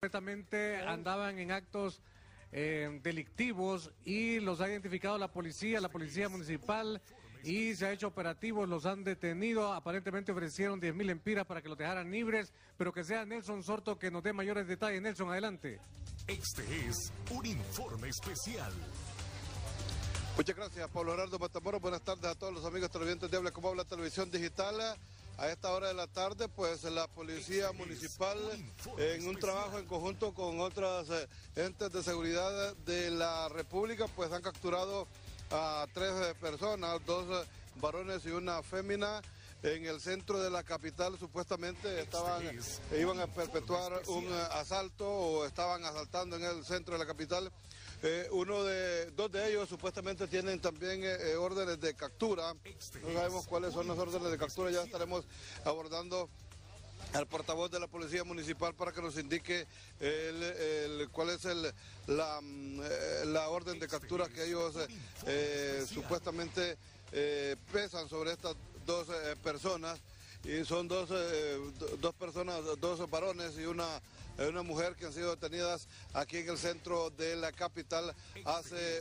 Supuestamente andaban en actos delictivos y los ha identificado la policía municipal y se ha hecho operativos, los han detenido, aparentemente ofrecieron 10.000 empiras para que los dejaran libres, pero que sea Nelson Sorto que nos dé mayores detalles. Nelson, adelante. Este es un informe especial. Muchas gracias, Pablo Gerardo Matamoros. Buenas tardes a todos los amigos televidentes de Habla Como Habla Televisión Digital. A esta hora de la tarde, pues la policía municipal, en un trabajo en conjunto con otras entes de seguridad de la República, pues han capturado a 3 personas, 2 varones y una fémina, en el centro de la capital. Supuestamente iban a perpetuar un asalto o estaban asaltando en el centro de la capital. 2 de ellos supuestamente tienen también órdenes de captura. No sabemos cuáles son las órdenes de captura, ya estaremos abordando al portavoz de la policía municipal para que nos indique cuál es la orden de captura que ellos supuestamente pesan sobre estas 2 personas. Y son dos personas, 2 varones y una mujer que han sido detenidas aquí en el centro de la capital hace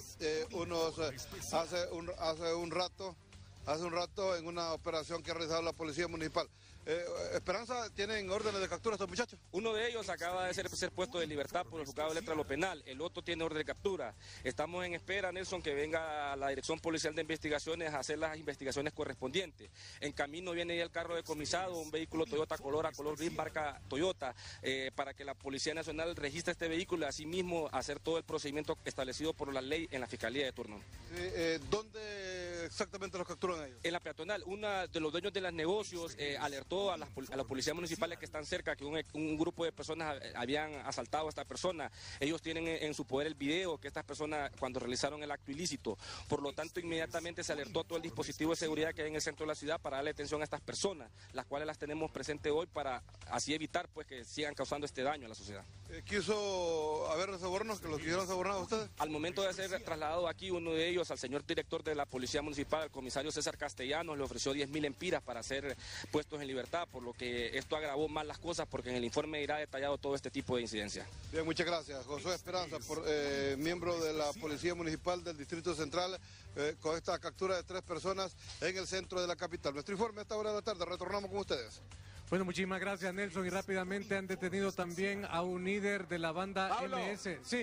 un rato en una operación que ha realizado la policía municipal. Esperanza, ¿tienen órdenes de captura estos muchachos? Uno de ellos acaba de ser puesto de libertad por el juzgado de letra lo penal, el otro tiene orden de captura. Estamos en espera, Nelson, que venga a la Dirección Policial de Investigaciones a hacer las investigaciones correspondientes. En camino viene ya el carro decomisado, un vehículo Toyota color gris marca Toyota, para que la Policía Nacional registre este vehículo y asimismo hacer todo el procedimiento establecido por la ley en la Fiscalía de turno. ¿Dónde exactamente los capturan ellos? En la peatonal, uno de los dueños de los negocios alertó a las policías municipales que están cerca que un grupo de personas habían asaltado a esta persona. Ellos tienen en su poder el video que estas personas cuando realizaron el acto ilícito. Por lo tanto, inmediatamente se alertó a todo el dispositivo de seguridad que hay en el centro de la ciudad para darle atención a estas personas, las cuales las tenemos presentes hoy para así evitar pues que sigan causando este daño a la sociedad. ¿Quiso haber sobornos, que los quisieron sobornar a ustedes? Al momento de ser trasladado aquí, uno de ellos, al señor director de la Policía Municipal, al comisario César Castellanos, le ofreció 10.000 empiras para ser puestos en libertad, por lo que esto agravó más las cosas, porque en el informe irá detallado todo este tipo de incidencias. Bien, muchas gracias. Josué Esperanza, miembro de la Policía Municipal del Distrito Central, con esta captura de 3 personas en el centro de la capital. Nuestro informe a esta hora de la tarde, retornamos con ustedes. Bueno, muchísimas gracias, Nelson, y rápidamente han detenido también a un líder de la banda MS. Sí.